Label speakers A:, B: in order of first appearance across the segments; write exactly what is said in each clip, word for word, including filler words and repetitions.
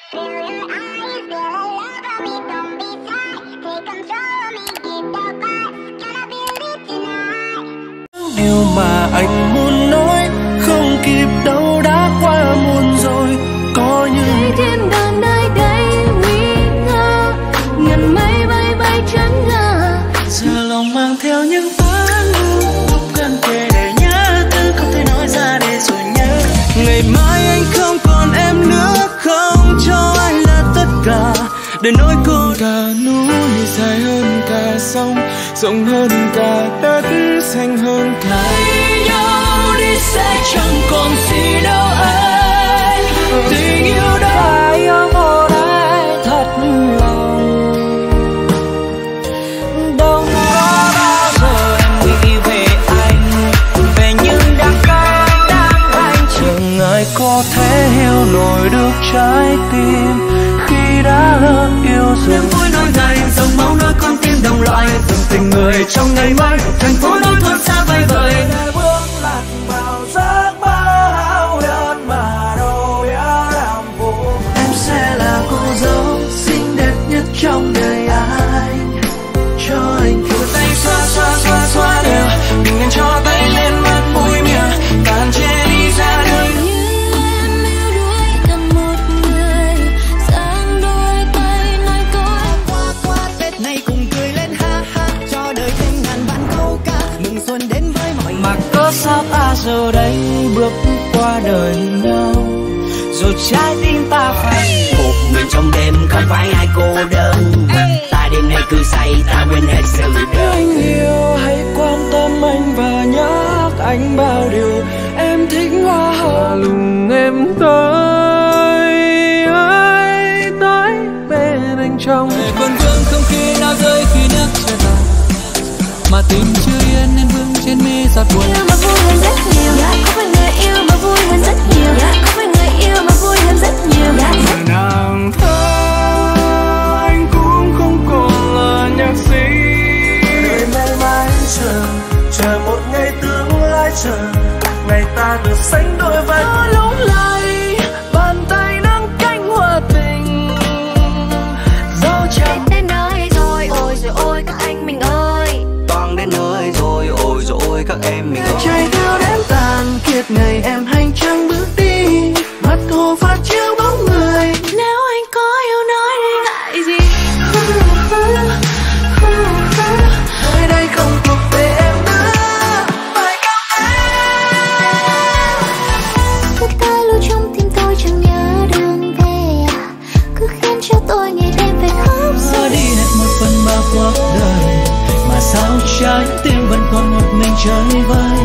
A: Điều mà anh muốn nói không kịp đâu, đã qua muôn rồi. Có như
B: thêm đàn nơi đây nguy ngờ, ngần mây bay bay chân ngờ.
A: giờ lòng mang theo những toán lúc gần kề để nhớ tư, không thể nói ra để rồi nhớ. Ngày mai anh không còn em nữa, không cho anh là tất cả, để nỗi cô cả núi dài hơn cả sông, rộng hơn cả đất, xanh hơn cả. Lấy nhau đi sẽ chẳng còn gì đâu anh, tình yêu đó phải yêu một ai thật lòng. Đâu có bao giờ em nghĩ về anh, về những đắng cay đang anh chẳng ai có thể hiểu nổi được trái tim khi đã lỡ yêu rồi. Em vui nỗi ngày dòng máu nối con tim đồng loại, từng tình người trong ngày mai, thành phố nối thôn xa vời vời. Để bước lạc vào giấc mơ hão huyền mà đâu biết làm vô. Em sẽ là cô dâu xinh đẹp nhất trong đời anh, cho anh đưa tay xoa xoa xoa xoa đều, bình an cho tay lên mắt mũi miệng, tàn che đi ra đời. Sao ta giờ đây bước qua đời nhau, rồi trái tim ta phải
C: một mình trong đêm, không phải ai cô đơn. Ta đêm nay cứ say, ta quên hết sự đời.
A: Anh yêu hãy quan tâm anh và nhắc anh bao điều. Em thích hoa hồng lùng em tới, ai tới bên anh trong
D: buồn vương không khí nào rơi khi nước chảy vào, mà tình chưa yên nên vương trên mi giọt buồn.
B: Yêu mà vui hơn rất nhiều, có phải người yêu mà vui hơn rất nhiều, có phải người yêu mà vui hơn rất nhiều.
A: Nàng thơ anh cũng không còn là nhạc sĩ, đợi mãi mãi chờ, chờ một ngày tương lai, chờ ngày ta được sánh đôi vai. Lúc lại bàn tay nâng cánh hoa tình, dấu chân
B: đến nơi rồi, ôi rồi ôi các anh mình ơi.
C: Toàn đến nơi rồi, ôi rồi ôi các em mình ơi.
A: Chạy theo đến tàn kiệt ngày em hành trang bước đi, mắt hồ phát chiếu bóng người.
B: Nếu anh có yêu nói đi ngại gì,
A: nơi đây không thuộc về em nữa, phải cảm ơn.
B: tất cả lưu trong tim tôi chẳng nhớ đường về, cứ khiến cho tôi ngày đêm phải khóc.
D: Xóa đi hết một phần ba cuộc đời, mà sao trái tim vẫn còn một mình chơi vơi.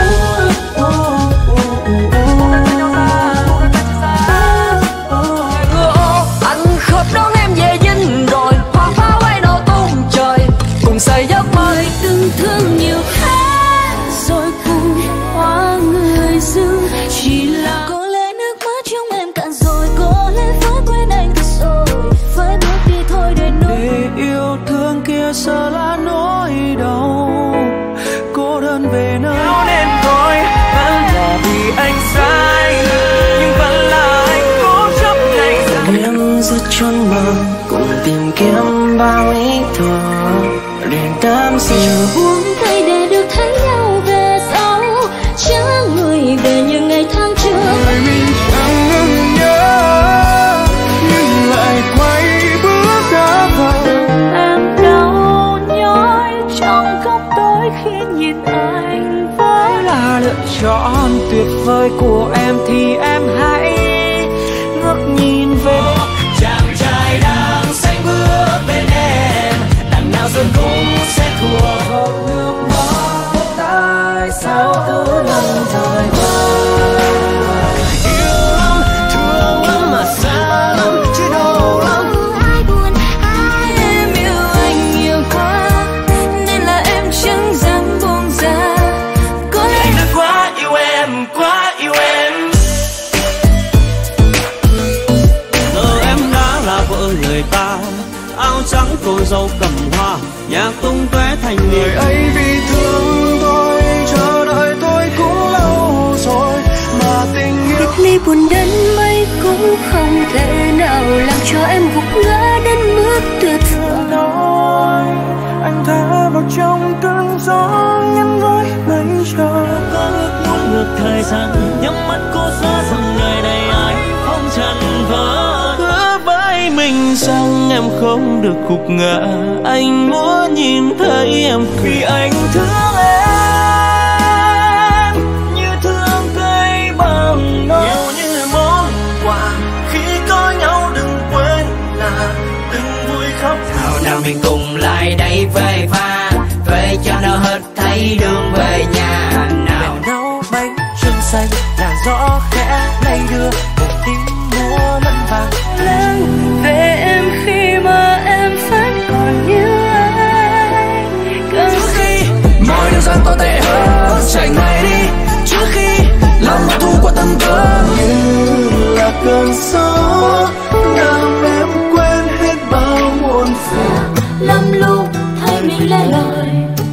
A: Anh khóc đón em về dinh rồi, hoa pháo bay nổ tung trời, cùng xây giấc mơ.
B: Từng thương nhiều khác rồi cùng hoa người dưng, chỉ là có lẽ nước mắt trong em cạn rồi, có lẽ phải quên anh thật rồi, phải bước đi thôi để nỗi
A: Để yêu thương kia sợ là nỗi đau, cô đơn về nơi nên thôi. Vẫn là vì anh sai, nhưng vẫn là anh cố chấp ngày dài. Em rất trốn mơ cùng tìm kiếm bao ý thơ, liền đắm say
B: buông tay để được thấy nhau về sau, chớ người về những ngày tháng trước.
A: người mình chẳng ngừng nhớ, nhưng lại quay bước đã vào.
B: Em đau nhói trong góc tối khi nhìn anh với
A: Là lựa chọn tuyệt vời của em thì em hãy ngước nhìn về.
C: Chàng trai đang xanh bước bên em, đằng nào rồi cũng sẽ thua.
A: Không nước mắt tại sao cứ lần thời gian. Yêu lắm, thương lắm mà xa lắm, chứ đâu lắm.
B: ai buồn ai em yêu anh nhiều quá, nên là em chẳng dám buông ra. Có lẽ
A: Anh đã quá yêu em, quá yêu em.
D: Giờ em đã là vợ người ta, áo trắng cô dâu cầm hoa, nhạc tung tóe thành
A: Người
D: người.
A: ấy vì thương tôi, chờ đợi tôi cũng lâu rồi, mà tình yêu
B: biệt ly buồn đến mấy cũng không thể nào làm cho em gục ngã đến mức tuyệt vọng.
A: Nói anh thả vào trong cơn gió nhắn với ngày chờ.
C: Có ước muốn ngược thời gian, nhắm mắt cố xóa dòng đời này ai không trần vỡ.
A: Hứa với mình rằng em không được gục ngã, anh muốn nhìn thấy em vì anh thương em như thương cây bằng non.
C: Nhiều như món quà khi có nhau, đừng quên là từng vui khóc. Nào nào mình cùng lại đây về pha, về cho nó hết thấy đường về nhà. Nào
A: nấu bánh trưng xanh, làn gió khẽ lay đưa một tiếng mùa mận vàng.
B: Lắng về em khi mà em vẫn còn như anh.
A: Trước khi mọi điều gian tồi tệ hơn, chạy ngay đi trước khi lòng mà thu qua từng cơn như là cơn gió làm em quên hết bao muộn phiền.
B: Lắm lúc thấy mình lẻ loi,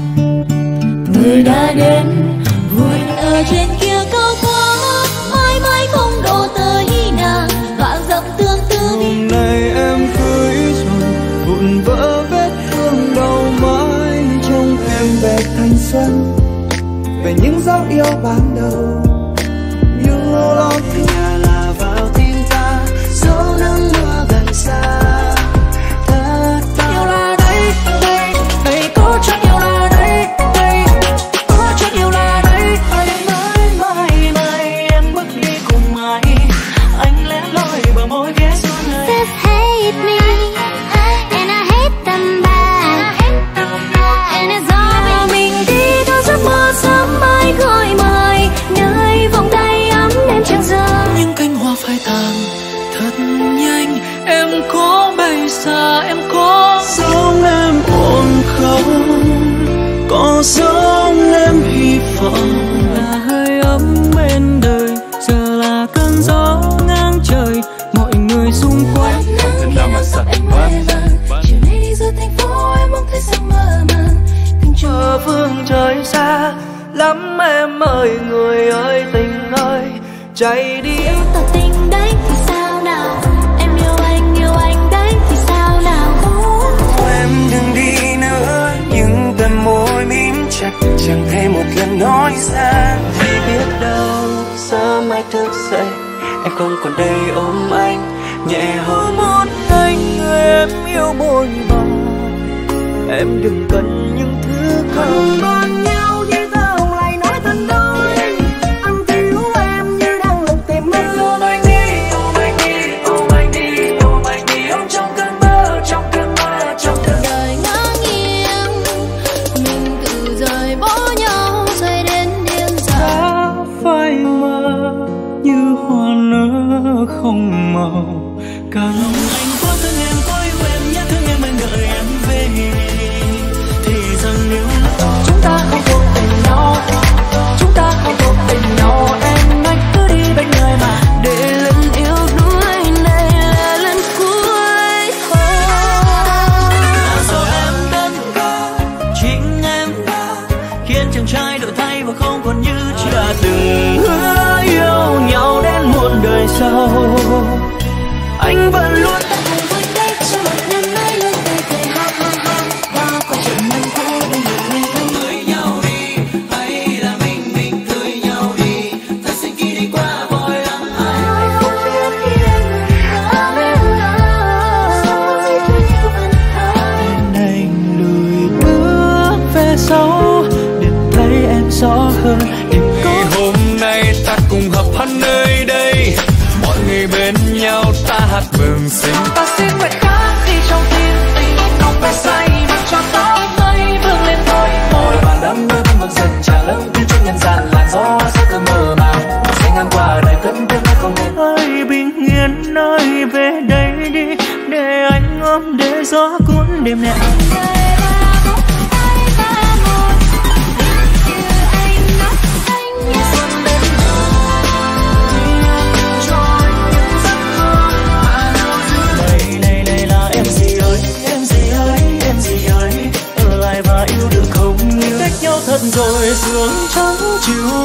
B: người đã đến vui ở trên kia cao quá, mãi mãi không độ tới nàng và dập tương tư.
A: Hôm nay em cưới rồi vụn vỡ vết thương đau mãi trong em về thanh xuân, về những dấu yêu ban đầu. You lo
C: về nhà là vào tim ta, dấu nắng mưa gần xa. Thật
B: Yêu là đây, đây, đây có chắc yêu là đây, đây có chắc yêu là đây.
C: mãi mãi mãi mãi em bước đi cùng ai, anh lén loi bờ môi ghé xuống này.
B: Just hate me and I hate them back, and it's all vì mình đi theo giấc mơ sớm mai gọi mãi nơi vòng tay ấm đêm trăng rơi.
A: những cánh hoa phai tàn thật nhanh, em có bay xa, em có giống em buồn không, có giống em hy vọng.
E: Là hơi ấm bên đời, giờ là cơn gió ngang trời, mọi người xung quanh.
B: Em mãi vàng, chiều nay đi giữa thành phố em mong thấy sao mơ màng. Tình
A: Ở phương trời xa lắm em ơi, người ơi tình ơi chạy đi.
B: yêu tỏ tình đấy thì sao nào, em yêu anh yêu anh đấy thì sao nào.
A: Em đừng đi nữa, những tầm môi mím chặt chẳng thể một lần nói ra. Thì biết đâu sớm mai thức dậy em không còn đây ôm anh nhẹ hơn. Muốn anh người em yêu bồi bồng, em đừng cần những thứ không bên nhau như ta không lại nói thân đôi. Anh thiếu em như đang lục tìm em. Ôm anh đi, ôm anh đi, ôm anh đi, ôm anh đi, ôm trong cơn mơ, trong cơn mơ, trong cơn mơ.
B: Đời ngỡ nghiêng, mình tự rời bỏ nhau rồi đến điên dại.
E: Đã phai mờ như hoa nở không màu, cả lòng
C: Anh có thương em, có yêu em, nhớ thương em, anh đợi em về. Thì rằng nếu
A: Chúng ta không thuộc tình nhau, chúng ta không thuộc tình nhau. Em anh cứ đi bên người mà
B: Để lần yêu đuối này là lần cuối thôi.
C: rồi em đến ga, chính em đã khiến chàng trai đổi thay và không còn như trước.
A: đã từng hứa yêu nhau đến muôn đời sau, anh vẫn luôn
B: Cùng với đây cho một năm nay luôn tươi cười ha ha ha. Bao qua chuyện năm cũ đừng để người thân.
C: Cưới nhau đi, hay là mình mình cưới nhau đi, thật xin khi đi qua vội lắm.
B: Ai không biết khi em ở bên đó, chỉ tôi yêu vẫn thôi.
A: anh lùi bước về sau để thấy em rõ hơn. Để có hôm nay ta cùng hợp hát nơi đây, mọi người bên nhau ta hát mừng sinh. Ta xin nguyện khác đi trong tim tình không phải say mà cho tóc mây vương lên thôi. Mỗi bàn đắm mưa vẫn vẫn dần tràn lớn đi trong nhân gian, làn gió sẽ cứ mơ màng sẽ ngang qua đời cất tiếng hát không nên. Ơi bình yên ơi về đây đi, để anh ôm để gió cuốn đêm này.
C: Rồi sương trắng chiều